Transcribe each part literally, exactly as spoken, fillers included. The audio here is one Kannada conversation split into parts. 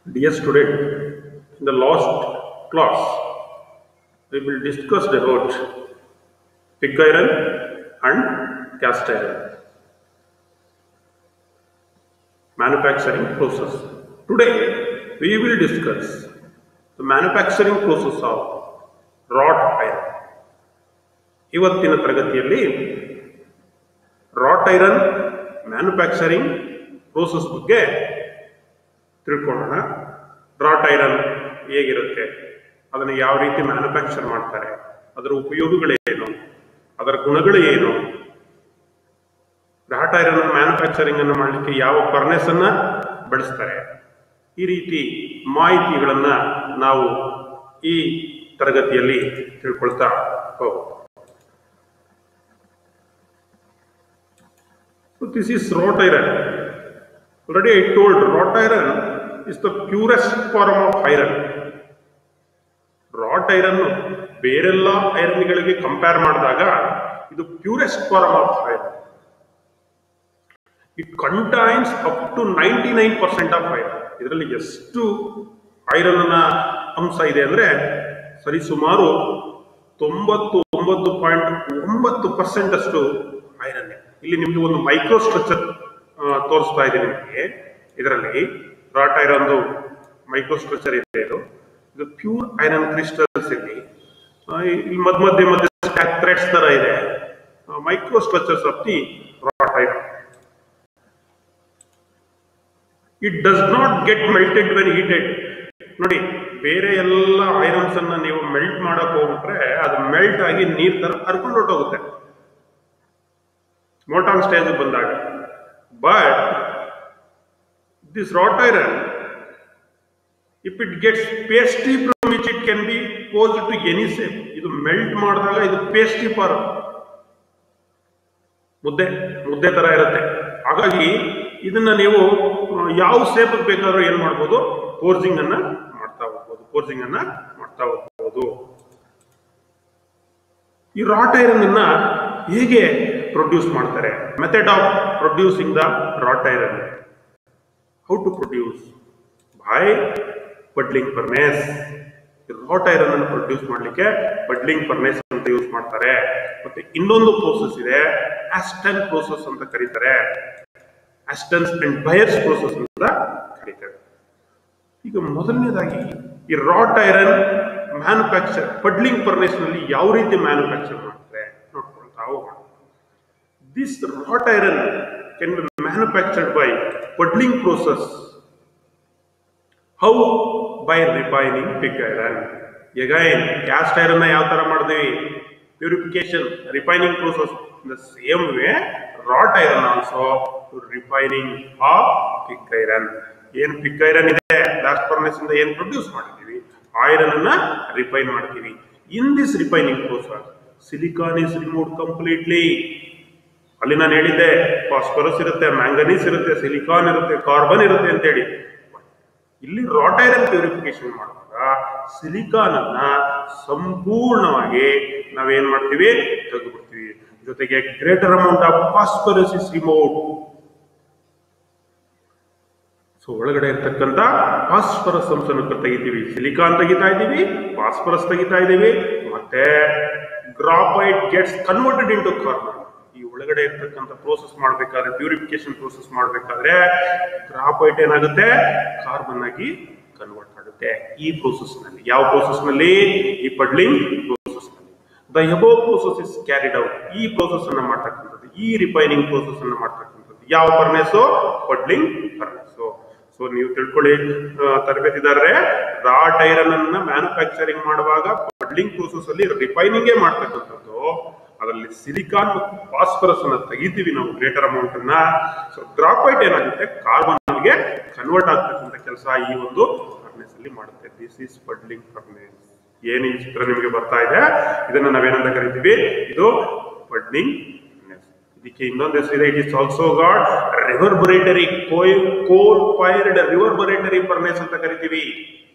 Dear student, in the last class, we will discuss about pig iron and cast iron manufacturing process. Today, we will discuss the manufacturing process of wrought iron. ಇವತ್ತಿನ ತರಗತಿಯಲ್ಲಿ wrought iron manufacturing process ಬಗ್ಗೆ ತಿಳ್ಕೊಳ್ಳೋಣ. ರಾಟ್ ಐರನ್ ಹೇಗಿರುತ್ತೆ, ಅದನ್ನು ಯಾವ ರೀತಿ ಮ್ಯಾನುಫ್ಯಾಕ್ಚರ್ ಮಾಡ್ತಾರೆ, ಅದರ ಉಪಯೋಗಗಳೇನು, ಅದರ ಗುಣಗಳು ಏನು, ರಾಟ್ ಐರನ್ ಮ್ಯಾನುಫ್ಯಾಕ್ಚರಿಂಗ್ ಅನ್ನು ಮಾಡಲಿಕ್ಕೆ ಯಾವ ಫರ್ನೆಸ್ ಅನ್ನ ಬಳಸ್ತಾರೆ, ಈ ರೀತಿ ಮಾಹಿತಿಗಳನ್ನ ನಾವು ಈ ತರಗತಿಯಲ್ಲಿ ತಿಳ್ಕೊಳ್ತಾ ಹೋಗೋಣ. This is wrought iron. Already I told wrought iron is the purest form of iron. Wrought iron ಬೇರೆಲ್ಲ ಐರನ್ಗಳಿಗೆ ಕಂಪೇರ್ ಮಾಡಿದಾಗ ಇದು purest form of iron. It contains up to ninety nine percent of iron. ಇದರಲ್ಲಿ ಎಷ್ಟು ಐರನ್ ಅಂಶ ಇದೆ ಅಂದ್ರೆ ಸರಿ ಸುಮಾರು ತೊಂಬತ್ತು ಒಂಬತ್ತು ಪಾಯಿಂಟ್ ಒಂಬತ್ತು ಪರ್ಸೆಂಟ್ ಅಷ್ಟು ಐರನ್. ಇಲ್ಲಿ ನಿಮ್ಗೆ ಒಂದು ಮೈಕ್ರೋ ಸ್ಟ್ರಕ್ಚರ್ ತೋರಿಸ್ತಾ ಇದೆ ನಿಮಗೆ. ಇದರಲ್ಲಿ ರಾಟ್ ಐರನ್ ಮೈಕ್ರೋ ಸ್ಟ್ರಕ್ಚರ್ ಇದೆ. ಇದು ಇದು ಪ್ಯೂರ್ ಐರನ್ ಕ್ರಿಸ್ಟಲ್ಸ್. ಇಲ್ಲಿ ಇಲ್ಲಿ ಮಧ್ಯ ಮಧ್ಯೆ ಮಧ್ಯೆ ಥ್ರೆಡ್ಸ್ ತರ ಇದೆ. Micro structures of the wrought iron. It does not get melted when heated. ನೋಡಿ, ಬೇರೆ ಎಲ್ಲ ಐರನ್ಸ್ ಅನ್ನ ನೀವು ಮೆಲ್ಟ್ ಮಾಡಕ್ ಹೋಗ್ಬಿಟ್ರೆ ಅದು ಮೆಲ್ಟ್ ಆಗಿ ನೀರ್ ತರ ಹರ್ಕೊಂಡು ಹೊರಟೋಗುತ್ತೆ ಮೋಟಾನ್ ಸ್ಟೇಜ್ ಬಂದಾಗ. But this wrought iron, if it gets pasty from which it can be posed to any shape, ಇದು ಮೆಲ್ಟ್ ಮಾಡಿದಾಗ ಇದು ಪೇಸ್ಟಿ ಫಾರ್ಮ್, ಮುದ್ದೆ ಮುದ್ದೆ ತರ ಇರುತ್ತೆ. ಹಾಗಾಗಿ ಇದನ್ನ ನೀವು ಯಾವ ಶೇಪ್ ಬೇಕಾದ್ರೂ ಏನ್ ಮಾಡ್ಬೋದು, ಫೋರ್ಜಿಂಗ್ ಅನ್ನ ಮಾಡ್ತಾ ಹೋಗ್ಬೋದು ಫೋರ್ಜಿಂಗ್ ಅನ್ನ ಮಾಡ್ತಾ ಹೋಗ್ಬೋದು. ಈ ರಾಟ್ ಐರನ್ ಅನ್ನ ಹೇಗೆ ಪ್ರೊಡ್ಯೂಸ್ ಮಾಡ್ತಾರೆ? Method of producing the wrought iron. How to produce? By puddling furnace. Wrought iron ಅನ್ನು ಪ್ರೊಡ್ಯೂಸ್ ಮಾಡಲಿಕ್ಕೆ ಬಡ್ಲಿಂಗ್ ಫರ್ನೇಸ್ ಅಂತ ಯೂಸ್ ಮಾಡ್ತಾರೆ. ಮತ್ತೆ ಇನ್ನೊಂದು ಪ್ರೋಸೆಸ್ ಇದೆ, ಆಸ್ಟನ್ ಪ್ರೋಸೆಸ್ ಅಂತ ಕರೀತಾರೆ. ಆಸ್ಟನ್ಸ್ ಅಂಡ್ ಬಯರ್ಸ್ ಪ್ರೋಸೆಸ್ ಅಂತ ಕರೀತಾರೆ. ಈಗ ಮೊದಲನೇದಾಗಿ ಈ wrought iron manufacture puddling furnace ನಲ್ಲಿ ಯಾವ ರೀತಿ ಮ್ಯಾನುಫ್ಯಾಕ್ಚರ್ ಮಾಡ್ತಾರೆ ನೋಡ್ಕೊಳ್ತಾ ಹೋಗೋಣ. This wrought iron can be manufactured by puddling process. How? By refining pig iron. Again, cast iron na yav tara madidವಿ, purification, refining process. In the same way, wrought iron also refining of pig iron. ಏನು pig iron ಇದೆ, blast furnace ಇಂದ ಏನು ಪ್ರೊಡ್ಯೂಸ್ ಮಾಡ್ತೀವಿ, ಐರನ್ ಅನ್ನ ರಿಫೈನ್ ಮಾಡ್ತೀವಿ. In this refining process, silicon is removed completely. ಅಲ್ಲಿ ನಾನು ಹೇಳಿದ್ದೆ, ಫಾಸ್ಫರಸ್ ಇರುತ್ತೆ, ಮ್ಯಾಂಗನೀಸ್ ಇರುತ್ತೆ, ಸಿಲಿಕಾನ್ ಇರುತ್ತೆ, ಕಾರ್ಬನ್ ಇರುತ್ತೆ ಅಂತ ಹೇಳಿ. ಇಲ್ಲಿ ರಾಟ್ ಐರನ್ ಪ್ಯೂರಿಫಿಕೇಶನ್ ಮಾಡುವಾಗ ಸಿಲಿಕಾನ್ ಅನ್ನ ಸಂಪೂರ್ಣವಾಗಿ ನಾವೇನ್ ಮಾಡ್ತೀವಿ, ತೆಗೆದುಬಿಡ್ತೀವಿ. ಜೊತೆಗೆ greater amount of phosphorus is removed. So ಒಳಗಡೆ ಇರ್ತಕ್ಕಂಥ ಫಾಸ್ಫರಸ್ ಅಂಶನ ತೆಗಿತೀವಿ, ಸಿಲಿಕಾನ್ ತೆಗಿತಾ ಇದ್ದೀವಿ, ಫಾಸ್ಫರಸ್ ತೆಗಿತಾ ಇದ್ದೀವಿ, ಮತ್ತೆ graphite gets converted into carbon. ಈ ಒಳಗಡೆ ಇರ್ತಕ್ಕಂಥ ಪ್ರೋಸೆಸ್ ಮಾಡಬೇಕಾದ್ರೆ, ಪ್ಯೂರಿಫಿಕೇಶನ್ ಪ್ರೋಸೆಸ್ ಮಾಡಬೇಕಾದ್ರೆ ಗ್ರಾಫೈಟ್ ಏನಾಗುತ್ತೆ, ಕಾರ್ಬನ್ ಆಗಿ ಕನ್ವರ್ಟ್ ಆಗುತ್ತೆ. ಈ ಪ್ರೋಸೆಸ್ ನಲ್ಲಿ, ಯಾವ ಪ್ರೋಸೆಸ್ ನಲ್ಲಿ? ಈ ಪಡ್ಲಿಂಗ್ ಪ್ರೋಸೆಸ್ ನಲ್ಲಿ. The above process is carried out. ಈ ಪ್ರೋಸೆಸ್ ಅನ್ನ ಮಾಡ್ತಕ್ಕಂಥದ್ದು, ಈ ರಿಫೈನಿಂಗ್ ಪ್ರೋಸೆಸ್ ಅನ್ನ ಮಾಡ್ತಕ್ಕಂಥದ್ದು ಯಾವ ಫರ್ನೆಸ್? Puddling furnace. ಸೊ ನೀವು ತಿಳ್ಕೊಳ್ಳಿ ತರಬೇತಿದಾರರೇ, ರಾಟ್ ಐರನ್ ಅನ್ನ ಮ್ಯಾನುಫ್ಯಾಕ್ಚರಿಂಗ್ ಮಾಡುವಾಗ ಪಡ್ಲಿಂಗ್ ಪ್ರೋಸೆಸ್ ಅಲ್ಲಿ ರಿಫೈನಿಂಗ್ ಮಾಡ್ತಕ್ಕಂಥದ್ದು. ಅದರಲ್ಲಿ ಸಿಲಿಕಾನ್ ಮತ್ತು ಫಾಸ್ಫರಸ್ ಅನ್ನ ತೆಗಿತೀವಿ ನಾವು, ಗ್ರೇಟರ್ ಅಮೌಂಟ್ ಅನ್ನ. ಸೊ ಗ್ರಾಫೈಟ್ ಏನಾಗುತ್ತೆ, ಕಾರ್ಬನ್ ಗೆ ಕನ್ವರ್ಟ್ ಆಗ್ತಕ್ಕಂಥ ಕೆಲಸ ಈ ಒಂದು ಫರ್ನೇಸ್ ಅಲ್ಲಿ ಮಾಡುತ್ತೆ. This is puddling furnace. ಏನು ಈ ಚಿತ್ರ ನಿಮಗೆ ಬರ್ತಾ ಇದೆ, ಇದನ್ನ ನಾವೇನಂತ ಕರಿತೀವಿ, ಇದು ಪಡ್ಲಿಂಗ್ ಫರ್ನೇಸ್. ಇದಕ್ಕೆ ಇನ್ನೊಂದು ಹೆಸರಿದೆ, it is also got reverberatory coal fired ರಿವರ್ಬರೇಟರಿ furnace ಅಂತ ಕರಿತೀವಿ.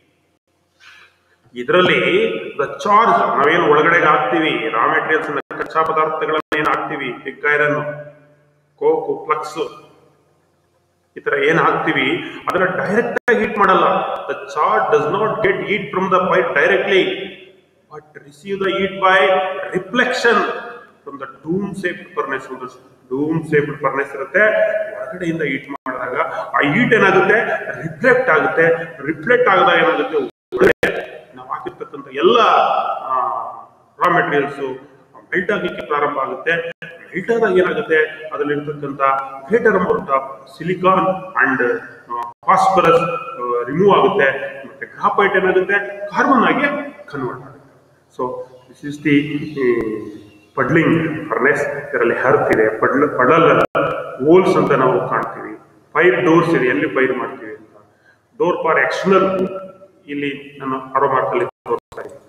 ಇದರಲ್ಲಿ ದ ಚಾರ್ಜ್ ನಾವೇನು ಒಳಗಡೆ ಹಾಕ್ತಿವಿ, ರಾ ಮೆಟೀರಿಯಲ್ಸ್, ಕಚ್ಚಾ ಪದಾರ್ಥಗಳನ್ನ ಏನ್ ಹಾಕ್ತಿವಿ, ಪಿಗ್ ಐರನ್, ಕೋಕು, ಫ್ಲಕ್ಸ್, ಈ ತರ ಏನ್ ಹಾಕ್ತಿವಿ ಅದನ್ನ ಡೈರೆಕ್ಟ್ ಆಗಿ ಹೀಟ್ ಮಾಡಲ್ಲ. the char does not get heat from the pipe directly, but receive the heat by reflection from the dome shaped furnace. Dome shaped furnace ಇರುತ್ತೆ, ಹೊರಗಡೆಯಿಂದ ಹೀಟ್ ಮಾಡಿದಾಗ ಆ ಹೀಟ್ ಏನಾಗುತ್ತೆ, ರಿಫ್ಲೆಕ್ಟ್ ಆಗುತ್ತೆ. ರಿಫ್ಲೆಕ್ಟ್ ಆಗದಾಗ ಏನಾಗುತ್ತೆ, ನಾವು ಹಾಕಿರ್ತಕ್ಕಂಥ ಎಲ್ಲ ರಾ ಮೆಟೀರಿಯಲ್ಸ್ ಮೆಲ್ಟ್ ಆಗಲಿಕ್ಕೆ ಪ್ರಾರಂಭ ಆಗುತ್ತೆ. ಮೆಲ್ಟ್ ಆದಾಗ ಏನಾಗುತ್ತೆ, ಅದರಲ್ಲಿರ್ತಕ್ಕಂಥ greater amount of silicon and phosphorus remove ಆಗುತ್ತೆ. ಮತ್ತೆ ಗ್ರಾಫೈಟ್ ಏನಾಗುತ್ತೆ, ಕಾರ್ಬನ್ ಆಗಿ ಕನ್ವರ್ಟ್ ಆಗುತ್ತೆ. So this is the puddling furnace. ಇದರಲ್ಲಿ ಹರ್ತ್ ಇದೆ, ಪಡ್ಲ ಪಡಲ್ ಹೋಲ್ಸ್ ಅಂತ ನಾವು ಕಾಣ್ತೀವಿ. ಫೈವ್ ಡೋರ್ಸ್ ಇದೆ, ಎಲ್ಲಿ ಫೈರ್ ಮಾಡ್ತೀವಿ ಅಂತ. ಡೋರ್ ಫಾರ್ ಎಕ್ಸ್ಟರ್ನಲ್ ಇಲ್ಲಿ ನಾನು ಆರೋ ಮಾರ್ಕಲ್ಲಿ ತೋರಿಸ್ತಾ ಇದ್ದೀನಿ.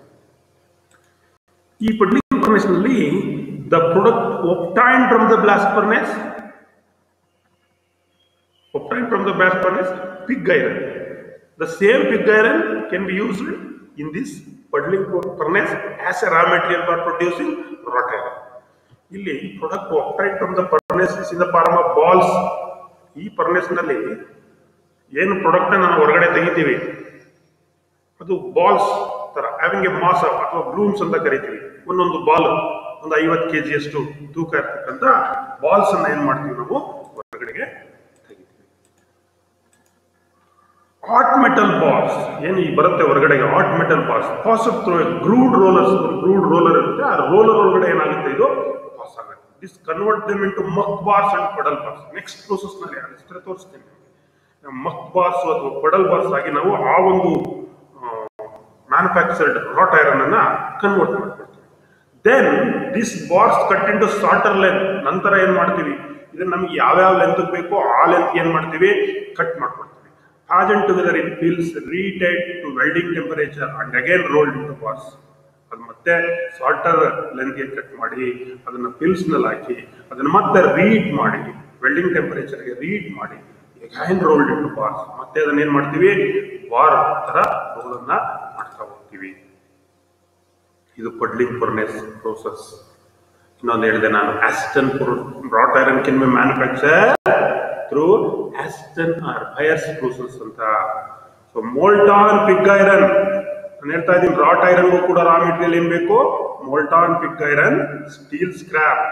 ಈ ಪಡ್ಲಿಂಗ್ ಫರ್ನೆಸ್ ನಲ್ಲಿ the product obtained from the blast furnace obtained from the blast furnace pig iron. The same pig iron can be used in this puddling furnace as a raw material for producing wrought iron. ಇಲ್ಲಿ product obtained from the furnace is in the form of balls. ಈ ಫರ್ನೆಸ್ ನಲ್ಲಿ ಏನು ಪ್ರಾಡಕ್ಟ್ ನಾವು ಹೊರಗಡೆ ತೆಗಿತೀವಿ ಅದು ಬಾಲ್ಸ್ ತರ, ಹ್ಯಾವಿಂಗ್ ಎ ಮಾಸ್ ಅಥವಾ ಬ್ಲೂಮ್ಸ್ ಅಂತ ಕರಿತೀವಿ. ಒಂದೊಂದು ಬಾಲ್ ಒಂದು ಐವತ್ತು ಕೆ ಜಿಯಷ್ಟು ತೂಕ ಇರ್ತಕ್ಕಂಥ ಬಾಲ್ಸ್ ಅನ್ನ ಏನ್ ಮಾಡ್ತೀವಿ ನಾವು ಹೊರಗಡೆಗೆ ತೆಗಿತೀವಿ. ಹಾಟ್ ಮೆಟಲ್ ಬಾಲ್ಸ್ ಏನು ಈ ಬರುತ್ತೆ ಹೊರಗಡೆಗೆ, hot metal balls pass through grooved rollers. Grooved roller ಇರುತ್ತೆ, ಆ ರೋಲರ್ ಒಳಗಡೆ ಏನಾಗುತ್ತೆ, ಇದು ಪಾಸ್ ಆಗುತ್ತೆ. This convert them into muck bars and puddle bars. Next process ನಲ್ಲಿ ಅದಷ್ಟೇ ತೋರಿಸ್ತೀನಿ. ಮಕ್ ಬಾರ್ಸ್ ಅಥವಾ ಪಡಲ್ ಬಾರ್ಸ್ ಆಗಿ ನಾವು ಆ ಒಂದು ಮ್ಯಾನುಫ್ಯಾಕ್ಚರ್ಡ್ ರಾಟ್ ಐರನ್ ಅನ್ನ ಕನ್ವರ್ಟ್ ಮಾಡ್ಕೊಳ್ತೀವಿ. Then this bars cut into shorter length. ನಂತರ ಏನ್ ಮಾಡ್ತೀವಿ, ಇದನ್ನ ನಮ್ಗೆ ಯಾವ್ಯಾವ ಲೆಂತ್ ಬೇಕೋ ಆ ಲೆಂತ್ ಏನ್ ಮಾಡ್ತೀವಿ, ಕಟ್ ಮಾಡ್ಕೊಳ್ತೀವಿ. ಹಾಜನ್ ಟುಗೆದರ್ ಇನ್ ಫೀಲ್ಸ್ reheated to welding temperature and again rolled into bars. ಅದು ಮತ್ತೆ ಶಾರ್ಟರ್ ಲೆಂತ್ಗೆ ಕಟ್ ಮಾಡಿ ಅದನ್ನ ಫಿಲ್ಸ್ ನಲ್ಲಿ ಹಾಕಿ ಅದನ್ನ ಮತ್ತೆ ರೀಡ್ ಮಾಡಿ ವೆಲ್ಡಿಂಗ್ ಟೆಂಪರೇಚರ್ಗೆ ರೀಡ್ ಮಾಡಿ ಅಗೇನ್ ರೋಲ್ಡ್ ಇಂಟು ಬಾರ್ಸ್. ಮತ್ತೆ ಅದನ್ನ ಏನ್ ಮಾಡ್ತೀವಿ, ಬಾರ್ ತರ ರೋಲ್ ಅನ್ನ ಮಾಡ್ತಾ ಹೋಗ್ತೀವಿ. ಇದು ಪಡ್ಲಿಂಗ್ ಫರ್ನೆಸ್ ಪ್ರೋಸೆಸ್. ಇನ್ನೊಂದು ಹೇಳಿದೆ ನಾನು, Aston wrought iron can be manufacture through Aston or Byers process ಅಂತ. ಸೊ ಮೋಲ್ಟಾನ್ ಪಿಗ್ ಐರನ್ ನಾನು ಹೇಳ್ತಾ ಇದ್ದೀನಿ, ರಾಟ್ ಐರನ್ಗೂ ಕೂಡ ರಾ ಮೆಟೀರಿಯಲ್ ಏನ್ ಬೇಕು, molten pig iron, steel scrap,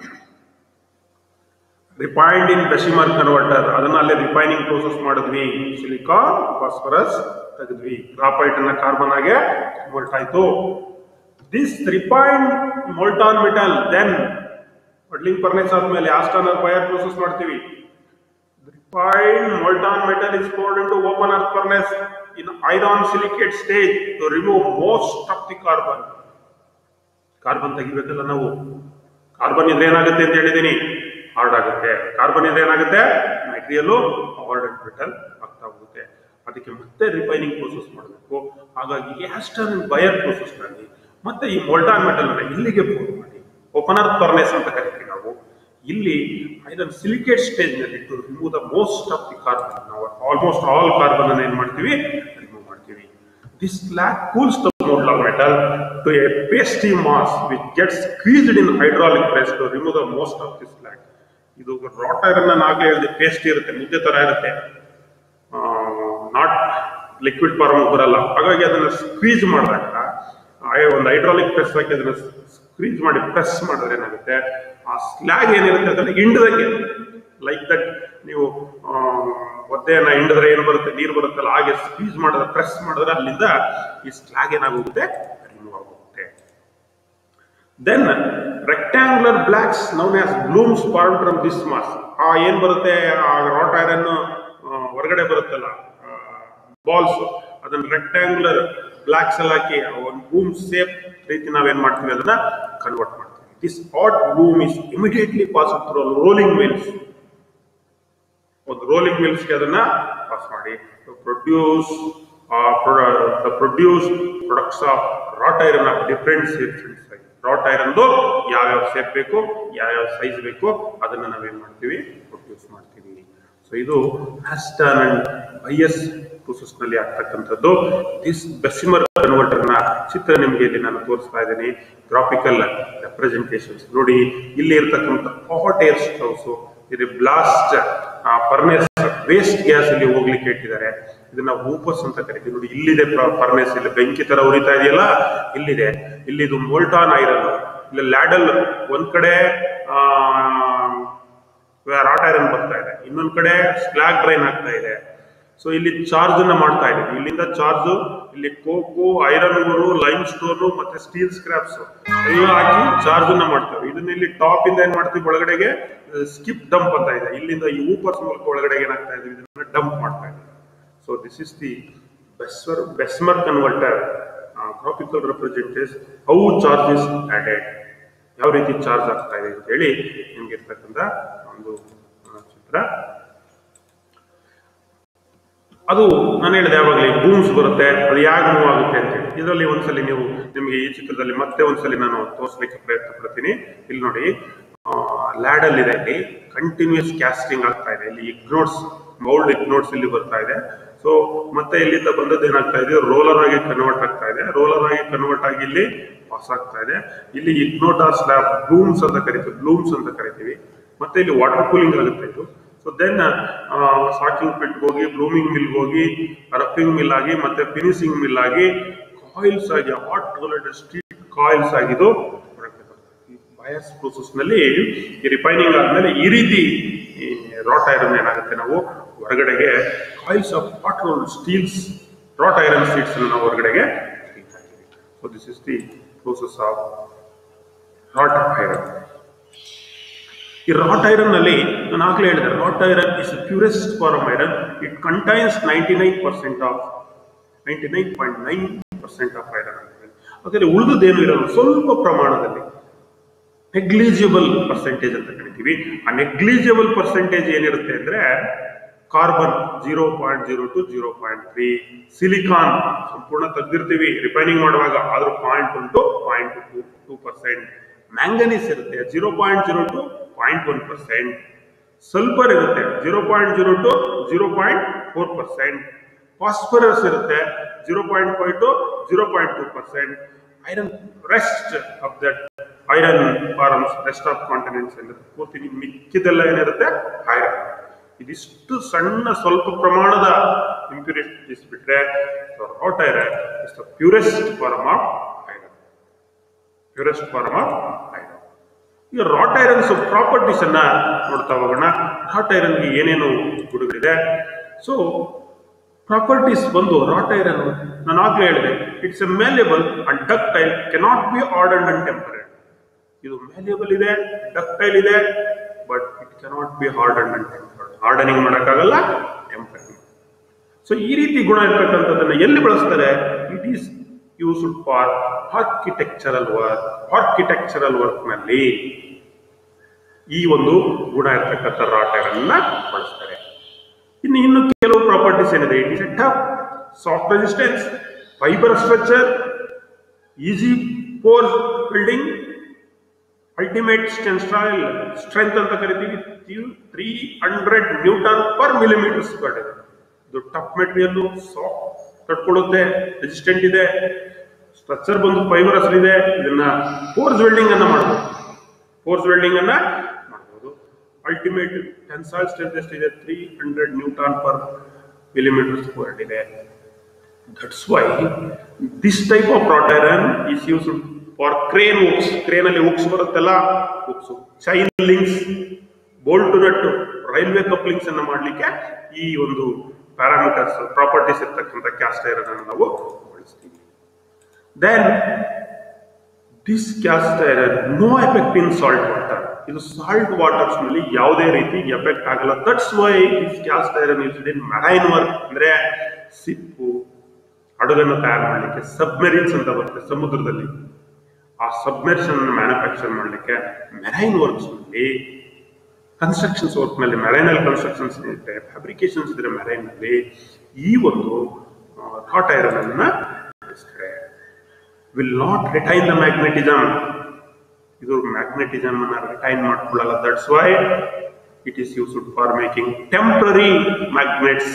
refined in Bessemer converter. ಅದನ್ನ ಅಲ್ಲಿ ರಿಫೈನಿಂಗ್ ಪ್ರೋಸೆಸ್ ಮಾಡಿದ್ವಿ. ಸಿಲಿಕಾನ್ ಫಾಸ್ಫರಸ್ ತೆಗೆದ್ವಿ, ಗ್ರಾಫೈಟ್ ಅನ್ನ ಕಾರ್ಬನ್ ಆಗಿ ಕನ್ವರ್ಟ್ ಆಯ್ತು. This refined molten metal then puddling furnace ಆದ್ಮೇಲೆ ಆಸ್ಟನ್ ಆರ್ ಫೈರ್ ಪ್ರೋಸೆಸ್ ಮಾಡ್ತೀವಿ. Refined molten metal is poured into open earth furnace in iron silicate stage to remove most of the carbon. Carbon ತೆಗಿಬೇಕಲ್ಲ ನಾವು. ಕಾರ್ಬನ್ ಇದ್ರೆ ಏನಾಗುತ್ತೆ ಅಂತ ಹೇಳಿದೀನಿ, ಹಾರ್ಡ್ ಆಗುತ್ತೆ. ಕಾರ್ಬನ್ ಇದ್ರೆ ಏನಾಗುತ್ತೆ, ಮೆಟೀರಿಯಲ್ ಹಾರ್ಡ್ ಅಂಡ್ ಬ್ರಿಟಲ್ ಆಗ್ತಾ ಹೋಗುತ್ತೆ. ಅದಕ್ಕೆ ಮತ್ತೆ ರಿಫೈನಿಂಗ್ ಪ್ರೋಸೆಸ್ ಮಾಡಬೇಕು. ಹಾಗಾಗಿ ಆಸ್ಟನ್ ಅಂಡ್ ಬಯರ್ ಪ್ರೋಸೆಸ್ ನಲ್ಲಿ ಮತ್ತೆ ಈ ಮೋಲ್ಟಾನ್ ಮೆಟಲ್ ಅನ್ನ ಇಲ್ಲಿಗೆ ಪೋರ್ ಮಾಡಿ ಓಪನ್ ಅರ್ತ್ ಫರ್ನೆಸ್ ಅಂತ ಕರಿತೀವಿ ನಾವು. ಇಲ್ಲಿ ಐರನ್ ಸಿಲಿಕೇಟ್ ಸ್ಟೇಜ್ ನಲ್ಲಿ to remove the most of the carbon, ನಾವು ಆಲ್ಮೋಸ್ಟ್ ಆಲ್ ಕಾರ್ಬನ್ ಅನ್ನು ಏನ್ ಮಾಡ್ತೀವಿ, ರಿಮೂವ್ ಮಾಡ್ತೀವಿ. This slag cools the molten metal to a pasty mass which gets squeezed in hydraulic press to remove the most of the slag. ಇದು ರಾಟ್ ಐರನ್ ನಾನು ಆಗ್ಲೇ ಹೇಳಿದೆ, ಪೇಸ್ಟ್ ಇರುತ್ತೆ, ಮುದ್ದೆ ತರ ಇರುತ್ತೆ, ನಾಟ್ ಲಿಕ್ವಿಡ್ ಫಾರ್ಮ್ ಬರಲ್ಲ. ಹಾಗಾಗಿ ಅದನ್ನ ಸ್ಕ್ವೀಸ್ ಮಾಡಿದಾಗ ಒಂದು ಹೈಡ್ರಾಲಿಕ್ ಪ್ರೆಸ್ ಹಾಕಿ ಅದನ್ನ ಸ್ಕ್ವೀಸ್ ಮಾಡಿ ಪ್ರೆಸ್ ಮಾಡಿದ್ರೆ ಏನಾಗುತ್ತೆ, ಆ ಸ್ಲ್ಯಾಗ್ ಏನಿರುತ್ತೆ ಅದನ್ನ ಹಿಂಡದಂಗೆ, ಲೈಕ್ ದಟ್ ನೀವು ಒದ್ದೆಯನ್ನ ಹಿಂಡಿದ್ರೆ ಏನು ಬರುತ್ತೆ, ನೀರು ಬರುತ್ತಲ್ಲ, ಹಾಗೆ ಸ್ಕ್ವೀಸ್ ಮಾಡಿದ್ರೆ ಪ್ರೆಸ್ ಮಾಡಿದ್ರೆ ಅಲ್ಲಿಂದ ಈ ಸ್ಲ್ಯಾಗ್ ಏನಾಗುತ್ತೆ, ರಿಮೂವ್ ಆಗುತ್ತೆ. Then rectangular blocks known as blooms form from this mass. ಆ ಏನ್ ಬರುತ್ತೆ, ಆ ರಾಟ್ ಐರನ್ ಹೊರಗಡೆ ಬರುತ್ತಲ್ಲ ಬಾಲ್ಸ್, ಅದನ್ನ ರೆಕ್ಟ್ಯಾಂಗ್ಯುಲರ್ ಬ್ಲಾಕ್ಸ್ ಅಲ್ಲಿ ಹಾಕಿ ಒಂದು ಬೂಮ್ ಸೇಪ್ ರೀತಿ ನಾವೇನ್ ಮಾಡ್ತೀವಿ, ಅದನ್ನ ಕನ್ವರ್ಟ್ ಮಾಡ್ತೀವಿ. This hot bloom is immediately passed through rolling mills. ಒಂದು ರೋಲಿಂಗ್ ಮಿಲ್ಸ್ ಗೆ ಅದನ್ನ ಪಾಸ್ ಮಾಡಿ produce the produce products of wrought iron of different shapes and size. Wrought iron ಯಾವ್ಯಾವ ಶೇಪ್ ಬೇಕು, ಯಾವ್ಯಾವ ಸೈಜ್ ಬೇಕು, ಅದನ್ನ ನಾವೇನ್ ಮಾಡ್ತೀವಿ, ಪ್ರೊಡ್ಯೂಸ್ ಮಾಡ್ತೀವಿ. ಸೊ ಇದು ಆಸ್ಟನ್ ಅಂಡ್ ಬಯಸ್ ಪ್ರೋಸೆಸ್ ನಲ್ಲಿ ಆಗ್ತಕ್ಕಂಥದ್ದು. ದಿಸ್ ಬೆಸಿಮರ್ ಕನ್ವರ್ಟರ್ ನ ಚಿತ್ರ ನಿಮಗೆ ಇಲ್ಲಿ ನಾನು ತೋರಿಸ್ತಾ ಇದ್ದೀನಿ, ಗ್ರಾಫಿಕಲ್ ರೆಪ್ರೆಸೆಂಟೇಷನ್ಸ್ ನೋಡಿ. ಇಲ್ಲಿ ಇರ್ತಕ್ಕಂಥ ಹಾಟ್ ಏರ್ ಸ್ಟವ್ಸ್, ಇದು ಬ್ಲಾಸ್ಟ್ ಫರ್ನೆಸ್ ವೇಸ್ಟ್ ಗ್ಯಾಸ್ ಇಲ್ಲಿ ಹೋಗ್ಲಿಕ್ಕೆ ಇಟ್ಟಿದ್ದಾರೆ. ಇದನ್ನ ಊಪರ್ಸ್ ಅಂತ ಕರಿತೀವಿ. ನೋಡಿ ಇಲ್ಲಿದೆ ಫರ್ನೆಸ್, ಇಲ್ಲಿ ಬೆಂಕಿ ತರ ಉರಿತಾ ಇದೆಯಲ್ಲ, ಇಲ್ಲಿದೆ. ಇಲ್ಲಿ ಇದು ಮೋಲ್ಟಾನ್ ಐರನ್, ಇಲ್ಲಿ ಲ್ಯಾಡಲ್ ಒಂದ್ ಕಡೆ ಆ ರಾಟ್ ಐರನ್ ಬರ್ತಾ ಇದೆ, ಇನ್ನೊಂದ್ ಕಡೆ ಸ್ಲಾಗ್ ಡ್ರೈನ್ ಆಗ್ತಾ ಇದೆ. ಸೊ ಇಲ್ಲಿ ಚಾರ್ಜ್ ಅನ್ನ ಮಾಡ್ತಾ ಇದೆ, ಇಲ್ಲಿಂದ ಚಾರ್ಜ್, ಇಲ್ಲಿ ಕೋಕು, ಐರನ್ ಗಳು, ಲೈಮ್ ಸ್ಟೋನ್ ಮತ್ತೆ ಸ್ಟೀಲ್ ಸ್ಕ್ರಾಪ್ಸ್ ಎಲ್ಲ ಹಾಕಿ ಚಾರ್ಜ್ ಅನ್ನ ಮಾಡ್ತೇವೆ. ಇದನ್ನ ಇಲ್ಲಿ ಟಾಪ್ ಇಂದ ಏನ್ ಮಾಡ್ತೀವಿ, ಒಳಗಡೆಗೆ ಸ್ಕಿಪ್ ಡಂಪ್ ಅಂತ ಇದೆ, ಇಲ್ಲಿಂದ ಈ ಊಪರ್ಸ್ ಮೂಲಕ ಒಳಗಡೆ ಏನಾಗ್ತಾ ಇದೆ, ಇದನ್ನ ಡಂಪ್ ಮಾಡ್ತಾ ಇದೆ. So this is the Bessemer Bessemer converter graphical representations how charge is added, ಯಾವ ರೀತಿ ಚಾರ್ಜ್ ಆಗ್ತಾ ಇದೆ ಅಂತ ಹೇಳಿ ನಿಮ್ಗೆ ಇರ್ತಕ್ಕಂಥ ಒಂದು ಚಿತ್ರ. ಅದು ನಾನು ಹೇಳಿದೆ ಯಾವಾಗಲೇ ಬೂಮ್ಸ್ ಬರುತ್ತೆ, ಅದು ಯಾಕೆ ಮೂವ್ ಆಗುತ್ತೆ ಅಂತ ಹೇಳಿ. ಇದರಲ್ಲಿ ಒಂದ್ಸಲಿ ನೀವು ನಿಮಗೆ ಈ ಚಿತ್ರದಲ್ಲಿ ಮತ್ತೆ ಒಂದ್ಸಲಿ ನಾನು ತೋರಿಸ್ಲಿಕ್ಕೆ ಪ್ರಯತ್ನ ಪಡ್ತೀನಿ. ಇಲ್ಲಿ ನೋಡಿ ಲ್ಯಾಡಲ್ ಇದೆ, ಇಲ್ಲಿ ಕಂಟಿನ್ಯೂಸ್ ಕ್ಯಾಸ್ಟಿಂಗ್ ಆಗ್ತಾ ಇದೆ, ಇಲ್ಲಿ ಇಗ್ನೋಟ್ಸ್ ಮೌಲ್ಡ್ ಇಗ್ನೋಟ್ಸ್ ಇಲ್ಲಿ ಬರ್ತಾ ಇದೆ. ಸೊ ಮತ್ತೆ ಇಲ್ಲಿಂದ ಬಂದದ್ದು ಏನಾಗ್ತಾ ಇದೆ, ರೋಲರ್ ಆಗಿ ಕನ್ವರ್ಟ್ ಆಗ್ತಾ ಇದೆ, ರೋಲರ್ ಆಗಿ ಕನ್ವರ್ಟ್ ಆಗಿ ಇಲ್ಲಿ ಪಾಸ್ ಆಗ್ತಾ ಇದೆ. ಇಲ್ಲಿ ಇಗ್ನೋಟ್ ಆರ್ ಸ್ಲ್ಯಾಬ್ ಬ್ಲೂಮ್ಸ್ ಅಂತ ಕರಿತೀವಿ, ಬ್ಲೂಮ್ಸ್ ಅಂತ ಕರಿತೀವಿ. ಮತ್ತೆ ಇಲ್ಲಿ ವಾಟರ್ ಕೂಲಿಂಗ್ ಆಗುತ್ತೆ ಇದು. ಸೊ ದೆನ್ ಸಾಕಿಂಗ್ ಪಿಟ್ ಹೋಗಿ, ಬ್ಲೂಮಿಂಗ್ ಮಿಲ್ ಹೋಗಿ, ರಫಿಂಗ್ ಮಿಲ್ ಆಗಿ, ಮತ್ತೆ ಫಿನಿಶಿಂಗ್ ಮಿಲ್ ಆಗಿ, ಕಾಯಿಲ್ಸ್ ಆಗಿ, ಹಾಟ್ ರೋಲೆಡ್ ಸ್ಟ್ರೀಟ್ ಕಾಯಿಲ್ಸ್ ಆಗಿದ್ದು ಬಯಾಸ್ ಪ್ರೋಸೆಸ್ ನಲ್ಲಿ ಈ ರಿಫೈನಿಂಗ್ ಆದ್ಮೇಲೆ ಈ ರೀತಿ ರಾಟ್ ಐರನ್ ಏನಾಗುತ್ತೆ, ನಾವು ಹೊರಗಡೆಗೆ coils of hot rolled steels wrought iron sheets ನಾವು ಹೊರಗಡೆಗೆ. So this is the process of wrought iron. ಈ ರಾಟ್ ಐರನ್ ನಲ್ಲಿ ನಾನು ಆಗ್ಲೇ ಹೇಳಿದೆ, wrought iron is purest form iron. It contains ninety nine percent of ninety nine point nine percent of iron. ಹಾಗಾದ್ರೆ ಉಳಿದುದೇನು ಇರಲ್ಲ, ಸ್ವಲ್ಪ ಪ್ರಮಾಣದಲ್ಲಿ ನೆಗ್ಲಿಜಿಬಲ್ ಪರ್ಸೆಂಟೇಜ್ ಅಂತ ಕರಿತೀವಿ. ಆ ನೆಗ್ಲಿಜಿಬಲ್ ಪರ್ಸೆಂಟೇಜ್ ಏನಿರುತ್ತೆ ಅಂದ್ರೆ carbon zero point zero to zero point three, silicon ಸಂಪೂರ್ಣ ತೆಗೆದಿರ್ತೀವಿ ರಿಫೈನಿಂಗ್ ಮಾಡುವಾಗ, ಆದ್ರೂ ಪಾಯಿಂಟ್ ಉಂಟು point to two percent, manganese ಇರುತ್ತೆ zero point zero to point one percent, sulphur ಇರುತ್ತೆ zero point zero to zero point four percent, phosphorus ಇರುತ್ತೆ zero point five to zero point two percent. Iron rest of that iron forms rest of continents ಇರುತ್ತೆ, ಪೂರ್ತಿ ಮಿಕ್ಕಿದೆಲ್ಲ ಏನಿರುತ್ತೆ ಐರನ್. ಇದಿಷ್ಟು ಸಣ್ಣ ಸ್ವಲ್ಪ ಪ್ರಮಾಣದ ಇಂಪ್ಯೂರಿಟೀಸ್ ಬಿಟ್ರೆ wrought iron is the purest form of iron, purest form of iron. ಈಗ ರಾಟ್ ಐರನ್ಸ್ ಪ್ರಾಪರ್ಟೀಸ್ ಅನ್ನ ನೋಡ್ತಾ ಹೋಗೋಣ. ರಾಟ್ ಐರನ್ಗೆ ಏನೇನು ಗುಣಗಳಿದೆ? ಸೊ ಪ್ರಾಪರ್ಟೀಸ್ ಬಂದು ರಾಟ್ ಐರನ್ ನಾನು ಆಗ್ಲೇ ಹೇಳಿದೆ, it's a malleable and ductile, cannot be hardened and tempered. ಇದು ಮ್ಯಾಲೇಬಲ್ ಇದೆ, ಡಕ್ಟೈಲ್ ಇದೆ, but it cannot be harden and tempered. Hardening ಮಾಡೋಕ್ಕಾಗಲ್ಲ, ಟೆಂಪರಿಂಗ್. ಸೊ ಈ ರೀತಿ ಗುಣ ಇರ್ತಕ್ಕಂಥದ್ದನ್ನ ಎಲ್ಲಿ ಬಳಸ್ತಾರೆ? It is used for architectural work. Architectural work ನಲ್ಲಿ ಈ ಒಂದು ಗುಣ ಇರ್ತಕ್ಕಂಥ ರಾಟ್ ಐರನ್ ಬಳಸ್ತಾರೆ. ಇನ್ನು ಇನ್ನು ಕೆಲವು ಪ್ರಾಪರ್ಟೀಸ್ ಏನಿದೆ, it is a tough, soft resistance, fibre structure, easy for welding, ultimate tensile strength ಅಂತ ಕರಿತೀವಿ, three hundred newton per millimetre square ಇದೆ. ಇದು ಟಫ್ ಮೆಟೀರಿಯಲ್, ಸಾಫ್ಟ್ ತಡ್ಕೊಳ್ಳುತ್ತೆ, ರೆಸಿಸ್ಟೆಂಟ್ ಇದೆ, ಸ್ಟ್ರಕ್ಚರ್ ಬಂದು ಫೈಬರಸ್ ಇದೆ. ಇದನ್ನ ಫೋರ್ಸ್ ವೆಲ್ಡಿಂಗ್ ಅನ್ನ ಮಾಡಬಹುದು, ಫೋರ್ಸ್ ವೆಲ್ಡಿಂಗ್ ಅನ್ನ ಮಾಡಬಹುದು. ಅಲ್ಟಿಮೇಟ್ ಟೆನ್ಸೈಲ್ ಸ್ಟ್ರೆಂತ್ ಎಷ್ಟಿದೆ? Three hundred newton per millimetre square ಇದೆ. That's why this type of wrought iron is used for crane hooks. Crane ಅಲ್ಲಿ ಹುಕ್ಸ್ ಬರುತ್ತಲ್ಲ, hooks, chain links, bolt nut, railway couplings ಅನ್ನ ಮಾಡಲಿಕ್ಕೆ ಈ ಒಂದು ಪ್ಯಾರಾಮೀಟರ್ಸ್ ಪ್ರಾಪರ್ಟೀಸ್ ಇರ್ತಕ್ಕಂಥ ಕ್ಯಾಸ್ಟ್ ಐರನ್ ಅನ್ನು ನಾವು ಬಳಸ್ತೀವಿ. Then this cast iron no effect in salt water. ಇದು ಸಾಲ್ಟ್ ವಾಟರ್ಸ್ ನಲ್ಲಿ ಯಾವುದೇ ರೀತಿ ಎಫೆಕ್ಟ್ ಆಗಲ್ಲ. That's why this cast iron used in marine work. ಅಂದ್ರೆ ಸಿಪ್ಪು, ಹಡಗನ್ನು ತಯಾರು ಮಾಡಲಿಕ್ಕೆ, ಸಬ್ಮೆರಿನ್ಸ್ ಅಂತ ಬರುತ್ತೆ ಸಮುದ್ರದಲ್ಲಿ, ಆ ಸಬ್ಮೆರ್ಷನ್ ಮ್ಯಾನುಫ್ಯಾಕ್ಚರ್ ಮಾಡಲಿಕ್ಕೆ, ಮೆರೈನ್ ವರ್ಕ್ಸ್ ನಲ್ಲಿ, ಕನ್ಸ್ಟ್ರಕ್ಷನ್ಸ್ ವರ್ಕ್ ನಲ್ಲಿ, ಮೆರೈನ್ ಅಲ್ಲಿ ಕನ್ಸ್ಟ್ರಕ್ಷನ್ಸ್ ಇದ್ರೆ, ಫ್ಯಾಬ್ರಿಕೇಶನ್ಸ್ ಇದ್ರೆ ಮೆರೈನ್ ನಲ್ಲಿ ಈ ಒಂದು ರಾಟ್ ಐರನ್ ಅನ್ನ ಬಳಸ್ತಾರೆ. Will not retain the magnetism. ಇದು ಮ್ಯಾಗ್ನೆಟಿಸಮ್ ಅನ್ನ ರಿಟೈನ್ ಮಾಡ್ಕೊಳ್ಳಲ್ಲ. That's why it is used for making temporary magnets.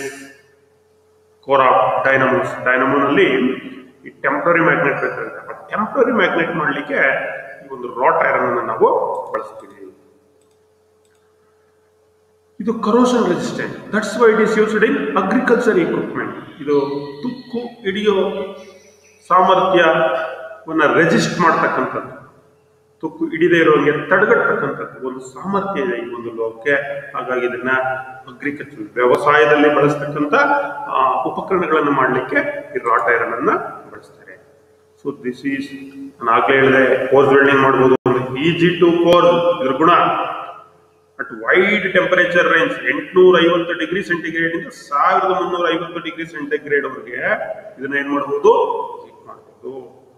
Core of dynamos, ಡೈನಮೋನಲ್ಲಿ ಈ ಟೆಂಪರರಿ ಮ್ಯಾಗ್ನೆಟ್ ಬೇಕಾಗುತ್ತೆ. ಬಟ್ ಟೆಂಪರರಿ ಮ್ಯಾಗ್ನೆಟ್ ಮಾಡಲಿಕ್ಕೆ ಈ ಒಂದು ರಾಟ್ ಐರನ್ ಅನ್ನು ನಾವು ಬಳಸ್ತೀವಿ. ಇದು corrosion resistant. That's why it is used in agriculture equipment. ಇದು ತುಕ್ಕು ಹಿಡಿಯೋ ಸಾಮರ್ಥ್ಯವನ್ನು ರೆಸಿಸ್ಟ್ ಮಾಡ್ತಕ್ಕಂಥದ್ದು, ತುಕ್ಕು ಹಿಡಿದೇ ಇರುವಂಗೆ ತಡೆಗಟ್ಟತಕ್ಕಂಥದ್ದು ಒಂದು ಸಾಮರ್ಥ್ಯ ಇದೆ ಈ ಒಂದು ಲೋಹಕ್ಕೆ. ಹಾಗಾಗಿ ಇದನ್ನ ಅಗ್ರಿಕಲ್ಚರ್ ವ್ಯವಸಾಯದಲ್ಲಿ ಬಳಸ್ತಕ್ಕಂಥ ಉಪಕರಣಗಳನ್ನು ಮಾಡಲಿಕ್ಕೆ ಈ ರಾಟ್ ಐರನ್ ಅನ್ನ ಬಳಸ್ತಾರೆ. ಸೊ ದಿಸ್ ಈಸ್, ನಾನು ಆಗ್ಲೇ ಹೇಳಿದೆ, ಕೋರ್ಸ್ ವೆಲ್ಡಿಂಗ್ ಮಾಡ್ಬೋದು. ಈಜಿ ಟು ಕೋರ್ಸ್ ಇದ್ರ ಗುಣ ಅಟ್ ವೈಡ್ ಟೆಂಪರೇಚರ್ ರೇಂಜ್ ಎಂಟುನೂರ ಐವತ್ತು ಡಿಗ್ರಿ ಸೆಂಟಿಗ್ರೇಡ್ ಇಂದ ಸಾವಿರದ ಮುನ್ನೂರ ಐವತ್ತು ಡಿಗ್ರಿ ಸೆಂಟಿಗ್ರೇಡ್ ವರೆಗೆ ಇದನ್ನ ಏನ್ ಮಾಡಬಹುದು, ಮಾಡಬಹುದು.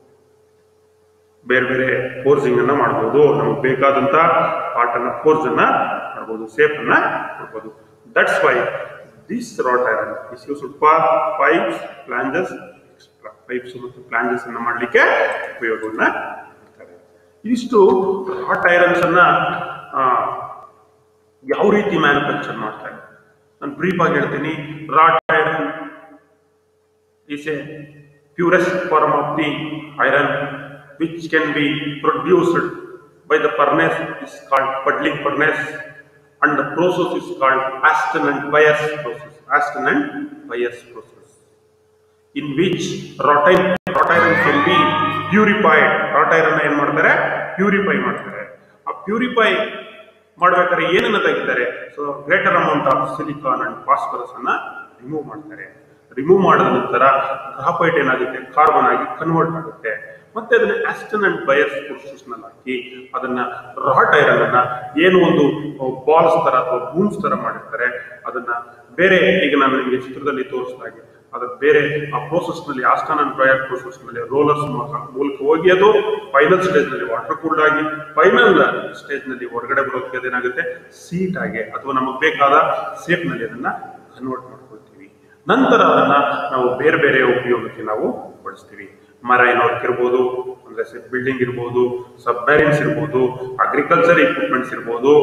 ಬೇರೆ ಬೇರೆ ಫೋರ್ಸಿಂಗ್ ಅನ್ನ ಮಾಡಬಹುದು. ನಮಗೆ ಬೇಕಾದಂತ ಪಾರ್ಟ್ ಅನ್ನ ಫೋರ್ಸ್ ಅನ್ನ ಮಾಡಬಹುದು, ಸೇಫ್ ಅನ್ನ ಮಾಡಬಹುದು. That's why this wrought iron is used for pipes, flanges, pipes ಮತ್ತು ಫ್ಲಾಂಜಸ್ ಅನ್ನ ಮಾಡಲಿಕ್ಕೆ ಉಪಯೋಗವನ್ನ ಮಾಡ್ತಾರೆ. ಇದಿಷ್ಟು ರಾಟ್ ಐರನ್ಸ್ ಅನ್ನ ಯಾವ ರೀತಿ ಮ್ಯಾನುಫ್ಯಾಕ್ಚರ್ ಮಾಡ್ತಾರೆ ನಾನು ಬ್ರೀಫ್ ಆಗಿ ಹೇಳ್ತೀನಿ. Wrought iron is a purest form of the iron which can be produced by the furnace is called puddling furnace, and the process is called Aston and Byers process. Aston and Byers process, in which wrought iron, wrought iron can be purified. Wrought iron ಏನು ಮಾಡ್ತಾರೆ, ಪ್ಯೂರಿಫೈ ಮಾಡ್ತಾರೆ. ಆ ಪ್ಯೂರಿಫೈ ಮಾಡಬೇಕಾದ್ರೆ ಏನನ್ನ ತೆಗಿತಾರೆ, so greater amount of silicon and phosphorus ಅನ್ನ ರಿಮೂವ್ ಮಾಡ್ತಾರೆ. ರಿಮೂವ್ ಮಾಡಿದ ನಂತರ ಗ್ರಾಫೈಟ್ ಏನಾಗುತ್ತೆ, ಕಾರ್ಬನ್ ಆಗಿ ಕನ್ವರ್ಟ್ ಆಗುತ್ತೆ. ಮತ್ತೆ ಅದನ್ನ ಆಸ್ಟನ್ ಅಂಡ್ ಬಯರ್ಸ್ ಪ್ರೊಸೆಸ್ ನಲ್ಲಿ ಹಾಕಿ ಅದನ್ನ ರಾಟ್ ಐರನ್ ಅನ್ನ ಏನು ಒಂದು ಬಾಲ್ಸ್ ತರ ಅಥವಾ ಬೂಮ್ಸ್ ತರ ಮಾಡಿರ್ತಾರೆ, ಅದನ್ನ ಬೇರೆ ಈಗ ನಾನು ನಿಮಗೆ ಚಿತ್ರದಲ್ಲಿ ತೋರಿಸಿದಾಗೆ ಅದ್ರ ಬೇರೆ ಆ ಪ್ರೋಸೆಸ್ ನಲ್ಲಿ ಆಸ್ಟನ್ ಅಂಡ್ ಬಯರ್ ಪ್ರೋಸೆಸ್ ನಲ್ಲಿ ರೋಲರ್ಸ್ ಮೂಲಕ ಹೋಗಿ ಅದು ಫೈನಲ್ ಸ್ಟೇಜ್ ನಲ್ಲಿ ವಾಟರ್ ಕೂಲ್ಡ್ ಆಗಿ ಫೈನಲ್ ಸ್ಟೇಜ್ ನಲ್ಲಿ ಹೊರಗಡೆ ಬರೋದಕ್ಕೆ ಅದೇನಾಗುತ್ತೆ, ಸೀಟ್ ಆಗಿ ಅಥವಾ ನಮಗೆ ಬೇಕಾದ ಸೇಫ್ ನಲ್ಲಿ ಅದನ್ನ ಕನ್ವರ್ಟ್ ಮಾಡ್ಕೊಳ್ತೀವಿ. ನಂತರ ಅದನ್ನ ನಾವು ಬೇರೆ ಬೇರೆ ಉಪಯೋಗಕ್ಕೆ ನಾವು ಬಳಸ್ತೀವಿ. ಮರೈನ್ ವರ್ಕ್ ಇರ್ಬೋದು, ಅಂದ್ರೆ ಬಿಲ್ಡಿಂಗ್ ಇರ್ಬೋದು, ಸಬ್ಮರೀನ್ಸ್ ಇರ್ಬೋದು, ಅಗ್ರಿಕಲ್ಚರ್ ಇಕ್ವಿಪ್ಮೆಂಟ್ಸ್ ಇರ್ಬೋದು,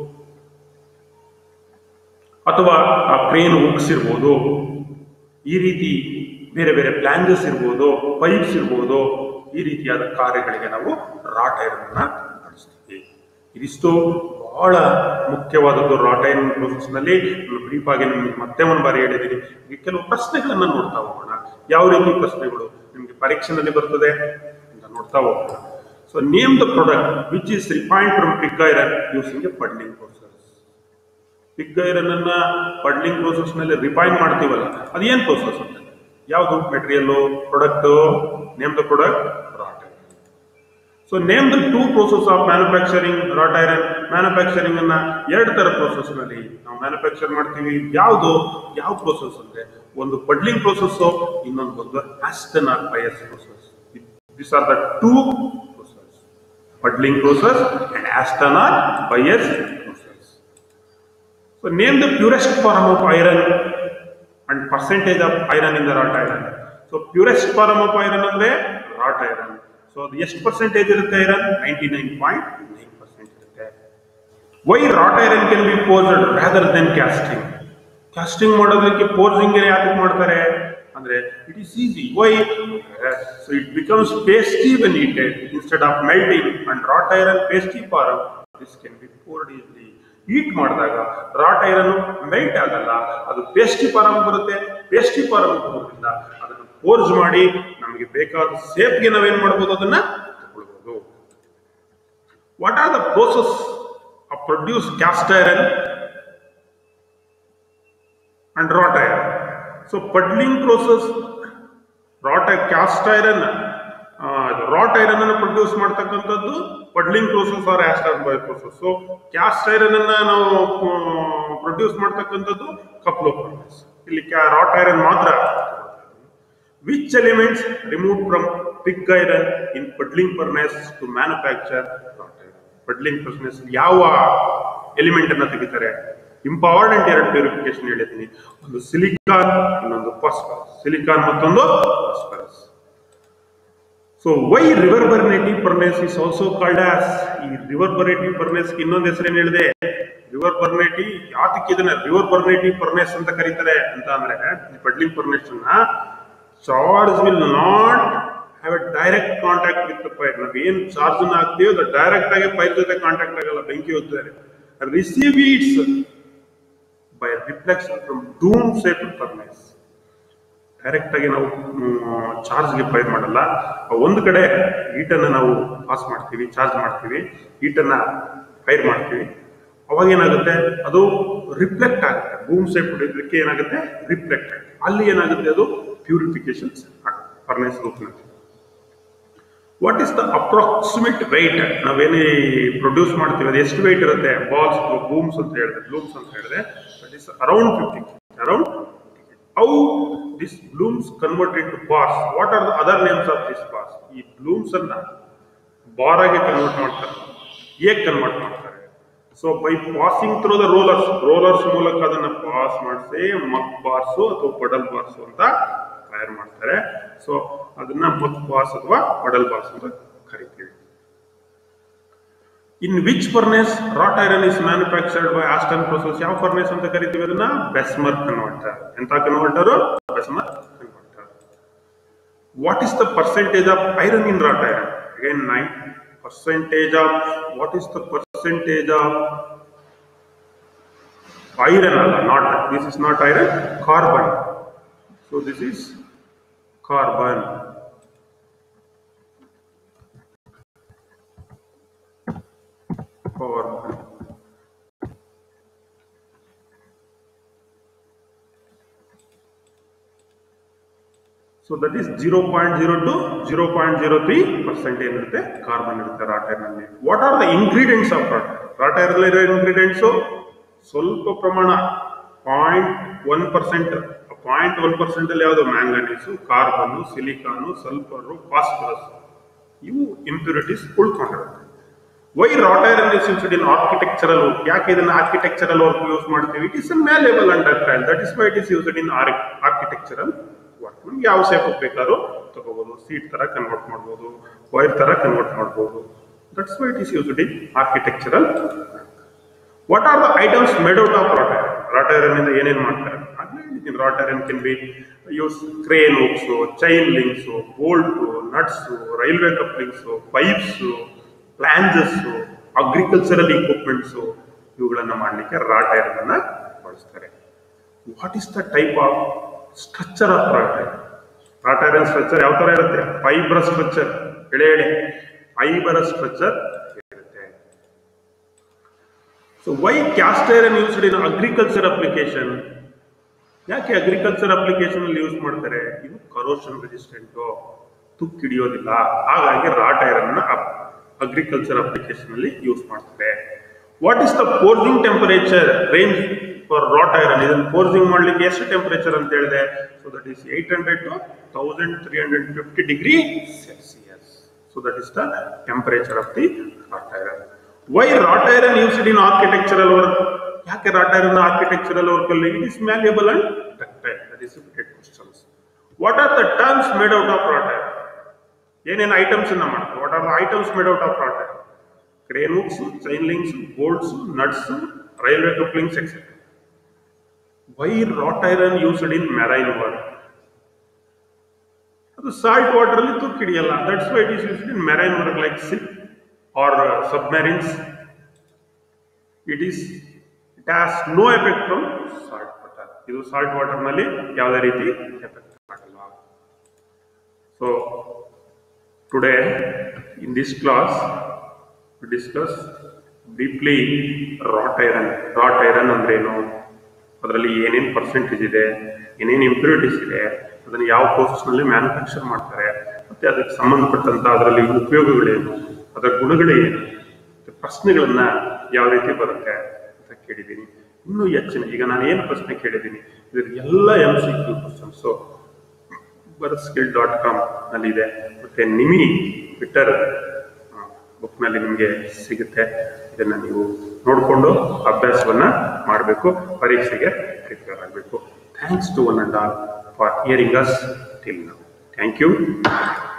ಅಥವಾ ಕ್ರೇನ್ ಹುಕ್ಸ್ ಇರ್ಬೋದು, ಈ ರೀತಿ ಬೇರೆ ಬೇರೆ ಪ್ಲಾಂಜಸ್ ಇರ್ಬೋದು, ಪೈಪ್ಸ್ ಇರ್ಬೋದು, ಈ ರೀತಿಯಾದ ಕಾರ್ಯಗಳಿಗೆ ನಾವು ರಾಟ್ ಐರನ್ ಅನ್ನ ಬಳಸ್ತೀವಿ. ಇದಿಷ್ಟು ಬಹಳ ಮುಖ್ಯವಾದದ್ದು ರಾಟ್ ಐರನ್ ಪ್ರೋಸೆಸ್ ನಲ್ಲಿ. ಬ್ರೀಫ್ ಆಗಿ ನಿಮ್ಗೆ ಮತ್ತೆ ಒಂದು ಬಾರಿ ಹೇಳಿದ್ದೀನಿ. ಈಗ ಕೆಲವು ಪ್ರಶ್ನೆಗಳನ್ನ ನೋಡ್ತಾ ಹೋಗೋಣ. ಯಾವ ರೀತಿ ಪ್ರಶ್ನೆಗಳು ನಿಮ್ಗೆ ಪರೀಕ್ಷೆನಲ್ಲಿ ಬರ್ತದೆ ಅಂತ ನೋಡ್ತಾ ಹೋಗೋಣ. So name the product which is refined from pig iron using a puddling process. Pig iron ಅನ್ನ ಪಡ್ಲಿಂಗ್ ಪ್ರೋಸೆಸ್ ನಲ್ಲಿ ರಿಫೈನ್ ಮಾಡ್ತೀವಲ್ಲ, ಅದೇನ್ ಪ್ರೋಸೆಸ್ ಅಂತ, ಯಾವುದು material, product? Name the product, wrought iron. So name the two process of manufacturing wrought iron. Manufacturing ಅನ್ನ ಎರಡು ತರ ಪ್ರೋಸೆಸ್ ನಲ್ಲಿ ನಾವು ಮ್ಯಾನುಫ್ಯಾಕ್ಚರ್ ಮಾಡ್ತೀವಿ. ಯಾವುದು ಯಾವ ಪ್ರೋಸೆಸ್ ಅಂದ್ರೆ, ಒಂದು ಪಡ್ಲಿಂಗ್ ಪ್ರೋಸೆಸ್, ಇನ್ನೊಂದು ಬಂದು Aston or Byers process. This are the two process, puddling process and Aston or Byers process. So name the purest form of iron and percentage of iron in the wrought iron. So purest form of iron ಅಂದ್ರೆ ರಾಟ್ ಐರನ್. ಸೊ ಅದು ಎಷ್ಟು ಪರ್ಸೆಂಟೇಜ್ ಇರುತ್ತೆ iron? Ninety nine point nine percent ಇರುತ್ತೆ. Why wrought iron can be forged rather than casting. Casting ಮಾಡೋದಕ್ಕೆ ಫೋರ್ಸಿಂಗ್ ಯಾಕೆ ಮಾಡ್ತಾರೆ ಅಂದ್ರೆ, it is easy. Why? So it becomes pasty when heated instead of melting, and wrought iron pasty form this can be poured easily. Heat ಮಾಡಿದಾಗ ರಾಟ್ ಐರನ್ ಮೆಲ್ಟ್ ಆಗಲ್ಲ, ಅದು ಪೇಸ್ಟಿ ಫಾರ್ಮ್ ಬರುತ್ತೆ. ಪೇಸ್ಟಿ ಫಾರ್ಮ್ ಬರೋದ್ರಿಂದ ಅದನ್ನು ಫೋರ್ಸ್ ಮಾಡಿ ನಮಗೆ ಬೇಕಾದ ಸೇಫ್ಗೆ ನಾವೇನ್ ಮಾಡ್ಬೋದು, ಅದನ್ನ ತಗೊಳ್ಬಹುದು. What are the process of produce cast iron and wrought iron? So puddling process, wrought cast iron, wrought iron ಅನ್ನು ಪ್ರೊಡ್ಯೂಸ್ ಮಾಡ್ತಕ್ಕಂಥದ್ದು puddling process or Aston Byer process. So cast iron ಅನ್ನ ನಾವು ಪ್ರೊಡ್ಯೂಸ್ ಮಾಡ್ತಕ್ಕಂಥದ್ದು ಕಪ್ಲೋ ಫರ್ನೆಸ್. ಇಲ್ಲಿ ರಾಟ್ ಐರನ್ ಮಾತ್ರ. Which elements remove from pig iron in puddling furnace to manufacture wrought iron? Puddling furnace ಯಾವ ಎಲಿಮೆಂಟ್ ಅನ್ನ ತೆಗಿತಾರೆ? ಇಂಪಾರ್ಟೆಂಟ್ ಎರಡು ಪ್ಯೂರಿಫಿಕೇಶನ್ ಹೇಳಿದ್ದೀನಿ, ಒಂದು ಸಿಲಿಕಾನ್, ಇನ್ನೊಂದು ಫಾಸ್ಫರಸ್. ಸಿಲಿಕಾನ್ ಮತ್ತೊಂದು phosphorus. So why reverberative furnace is also called as? ಈ ರಿವರ್ಬರೇಟಿವ್ ಫರ್ನೆಸ್ ಇನ್ನೊಂದು ಹೆಸರೇನು ಹೇಳಿದೆ? ರಿವರ್ಬರೇಟಿವ್. ಯಾತಕ್ಕೆ ಇದನ್ನ ರಿವರ್ಬರೇಟಿವ್ ಫರ್ನೆಸ್ ಅಂತ ಕರೀತಾರೆ ಅಂತ ಅಂದ್ರೆ, ಈ ಪಡ್ಲಿಂಗ್ ಫರ್ನೆಸ್ ಅನ್ನ charge will not have a direct contact with the fire. ನಾವು ಏನ್ ಚಾರ್ಜ್ ಅನ್ನ ಹಾಕ್ತೀವಿ ಅದು ಡೈರೆಕ್ಟ್ ಆಗಿ ಫೈರ್ ಜೊತೆ ಕಾಂಟ್ಯಾಕ್ಟ್ ಆಗಲ್ಲ, ಬೆಂಕಿ ಹೋಗ್ತಾರೆ. Receive its by reflection from dome shaped furnace. Direct ಆಗಿ ನಾವು ಚಾರ್ಜ್ಗೆ ಫೈರ್ ಮಾಡಲ್ಲ. ಒಂದು ಕಡೆ ಹೀಟನ್ನು ನಾವು ಪಾಸ್ ಮಾಡ್ತೀವಿ, ಚಾರ್ಜ್ ಮಾಡ್ತೀವಿ, ಹೀಟನ್ನು ಫೈರ್ ಮಾಡ್ತೀವಿ. ಅವಾಗ ಏನಾಗುತ್ತೆ, ಅದು ರಿಫ್ಲೆಕ್ಟ್ ಆಗುತ್ತೆ. ಬೂಮ್ ಶೇಪ್ ಇದಕ್ಕೆ ಏನಾಗುತ್ತೆ, ರಿಫ್ಲೆಕ್ಟ್ ಆಗುತ್ತೆ. ಅಲ್ಲಿ ಏನಾಗುತ್ತೆ, ಅದು ಪ್ಯೂರಿಫಿಕೇಶನ್ ಫರ್ನೇಸ್ ರೂಪದಲ್ಲಿ. What is the approximate weight? ನಾವೇನೇ ಪ್ರೊಡ್ಯೂಸ್ ಮಾಡ್ತೀವಿ ಅದು ಎಷ್ಟು ವೆಯ್ಟ್ ಇರುತ್ತೆ? ಬಾಲ್ಸ್ ಬೂಮ್ಸ್ ಅಂತ ಹೇಳಿದೆ, ಬ್ಲೂಮ್ಸ್ ಅಂತ ಹೇಳಿದೆ, that is around fifty around. How these blooms convert into bars? What are the other names of these bars? ಈ blooms ಅನ್ನ ಬಾರ್ ಆಗಿ ಕನ್ವರ್ಟ್ ಮಾಡ್ತಾರೆ. ಹೇಗೆ ಕನ್ವರ್ಟ್ ಮಾಡ್ತಾರೆ? So by passing through the rollers, rollers ಮೂಲಕ ಅದನ್ನ ಪಾಸ್ ಮಾಡಿಸಿ ಮಕ್ ಬಾರ್ಸು ಅಥವಾ ಪಡಲ್ ಬಾರ್ಸು ಅಂತ ತಯಾರು ಮಾಡ್ತಾರೆ. ಸೊ ಅದನ್ನ ಮಕ್ ಬಾರ್ಸ್ ಅಥವಾ ಪಡಲ್ ಬಾರ್ಸ್ ಅಂತ ಕರಿತೀವಿ. In which furnace wrought iron is manufactured by Aston process? ಯಾವ ಫರ್ನೇಸ್ ಅಂತ ಕರಿತೀವಿ ಅದನ್ನ? Bessemer converter. ಎಂತ converter? Bessemer converter. What is the percentage of iron in wrought iron? Again nine percentage of, what is the percentage of iron? ಅಲ್ಲ, not this is not iron, carbon. So this is carbon. Carbon. So that is zero point zero two, zero point zero three percent ಏನಿರುತ್ತೆ ಕಾರ್ಬನ್ ಇರುತ್ತೆ ರಾಟ್ ಐರನ್ ನಲ್ಲಿ. What are the ingredients of wrought iron? Wrought iron ಇರೋ ಇಂಗ್ರೀಡಿಯೆಂಟ್ಸ್ ಸ್ವಲ್ಪ ಪ್ರಮಾಣ, point one percent. Point one percent ಅಲ್ಲಿ ಯಾವುದು? Manganese, carbon, silicon, sulphur, phosphorus, ಇವು ಇಂಪ್ಯೂರಿಟೀಸ್ ಉಳ್ಕೊಂಡಿರುತ್ತೆ. Why wrought iron is used in architectural work? ಯಾಕೆ ಇದನ್ನ ಆರ್ಕಿಟೆಕ್ಚರಲ್ ವರ್ಕ್ ಯೂಸ್ ಮಾಡ್ತೀವಿ? It is malleable and ductile, that is why it is used in architectural work. ನಮ್ಗೆ ಯಾವ ಶೇಪ್ ಬೇಕಾದ್ರೂ ತಗೋಬಹುದು, ಸೀಟ್ ತರ ಕನ್ವರ್ಟ್ ಮಾಡಬಹುದು, ವೈರ್ ತರ ಕನ್ವರ್ಟ್ ಮಾಡಬಹುದು. That's why it is used in architectural work. What are the items made out of wrought iron? Wrought iron ಇಂದ ಏನೇನ್ ಮಾಡ್ತಾರೆ? ಆಗ್ಲೇ wrought iron can be use crane hooks, chain links, bolt, nuts, railway couplings, pipes, flanges, agricultural equipments, ಇವುಗಳನ್ನ ಮಾಡಲಿಕ್ಕೆ ರಾಟ್ ಐರನ್ ಅನ್ನ ಬಳಸ್ತಾರೆ. What is the type of structure of wrought iron? Wrought iron structure ಯಾವ ತರ ಇರುತ್ತೆ? ಫೈಬರಸ್ ಸ್ಟ್ರಕ್ಚರ್, ಎಳೆ ಎಳೆ ಫೈಬರಸ್ ಸ್ಟ್ರಕ್ಚರ್ ಇರುತ್ತೆ. So why cast iron used in agriculture application? ಯಾಕೆ ಅಗ್ರಿಕಲ್ಚರ್ ಅಪ್ಲಿಕೇಶನ್ ಅಲ್ಲಿ ಯೂಸ್ ಮಾಡ್ತಾರೆ? ಇದು ಕರೋಷನ್ ರೆಸಿಸ್ಟೆಂಟ್, ತುಕ್ಕು ಹಿಡಿಯೋದಿಲ್ಲ. ಹಾಗಾಗಿ ರಾಟ್ ಐರನ್ ಅಗ್ರಿಕಲ್ಚರ್ ಅಪ್ಲಿಕೇಶನ್ ಅಲ್ಲಿ ಯೂಸ್ ಮಾಡ್ತಾರೆ. What is the forging temperature range for wrought iron? ಇದನ್ನು ಫೋರ್ಜಿಂಗ್ ಮಾಡ್ಲಿಕ್ಕೆ ಎಷ್ಟು ಟೆಂಪರೇಚರ್ ಅಂತ ಹೇಳಿದೆ? So that is eight hundred to thousand three hundred fifty degree Celsius. So that is the temperature of the wrought iron. Why wrought iron used in architectural work? ಯಾಕೆ ರಾಟ್ ಐರನ್ ಆರ್ಕಿಟೆಕ್ಚರಲ್ ವರ್ಕ್ ಅಲ್ಲಿ? It is malleable and ductile. That is repeated questions. What are the terms made out of wrought iron? ಏನೇನು ಐಟಮ್ಸ್ ಅನ್ನ ಮಾಡ್ತಾರೆ? What are the items made out of wrought iron? Crane hooks, chain links, bolts, nuts, railway couplings etcetera. Why wrought iron used in marine work? ಅದು ಸಾಲ್ಟ್ ವಾಟರ್ ಅಲ್ಲಿ ತುಕ್ಕು ಹಿಡಿಯಲ್ಲ. That's why it is used in marine work like ship or submarines. It is it has no effect from salt water. ಇದು ಸಾಲ್ಟ್ ವಾಟರ್ ನಲ್ಲಿ ಯಾವುದೇ ರೀತಿ ಎಫೆಕ್ಟ್ ಆಗಲ್ಲ. So today in this class we discuss briefly wrought iron. wrought iron ಅಂದ್ರೇನು, ಅದರಲ್ಲಿ ಏನೇನು ಪರ್ಸೆಂಟೇಜ್ ಇದೆ, ಏನೇನು ಇಂಪ್ಯೂರಿಟೀಸ್ ಇದೆ, ಅದನ್ನು ಯಾವ ಪ್ರೋಸೆಸ್ ನಲ್ಲಿ ಮ್ಯಾನುಫ್ಯಾಕ್ಚರ್ ಮಾಡ್ತಾರೆ, ಮತ್ತೆ ಅದಕ್ಕೆ ಸಂಬಂಧಪಟ್ಟಂತ ಅದರಲ್ಲಿ ಉಪಯೋಗಗಳೇನು, ಅದರ ಗುಣಗಳೇನು, ಪ್ರಶ್ನೆಗಳನ್ನ ಯಾವ ರೀತಿ ಬರುತ್ತೆ ಅಂತ ಕೇಳಿದ್ದೀನಿ. ಇನ್ನೂ ಹೆಚ್ಚಿನ ಈಗ ನಾನು ಏನು ಪ್ರಶ್ನೆ ಕೇಳಿದ್ದೀನಿ ಇದ್ರ ಎಲ್ಲ ಎಂ ಸಿ ಕ್ಯೂ ಕ್ವಶನ್ಸ್ ಬರ್ಸ್ಕಿಲ್ ಡಾಟ್ ಕಾಮ್ ನಲ್ಲಿ ಇದೆ. ಮತ್ತೆ ನಿಮಿ ಟ್ವಿಟರ್ ಬುಕ್ ನಲ್ಲಿ ನಿಮಗೆ ಸಿಗುತ್ತೆ. ಇದನ್ನ ನೀವು ನೋಡಿಕೊಂಡು ಅಭ್ಯಾಸವನ್ನ ಮಾಡಬೇಕು, ಪರೀಕ್ಷೆಗೆ ಪ್ರಿಪೇರ್ ಆಗಬೇಕು. Thanks to one and all for hearing us till now. Thank you.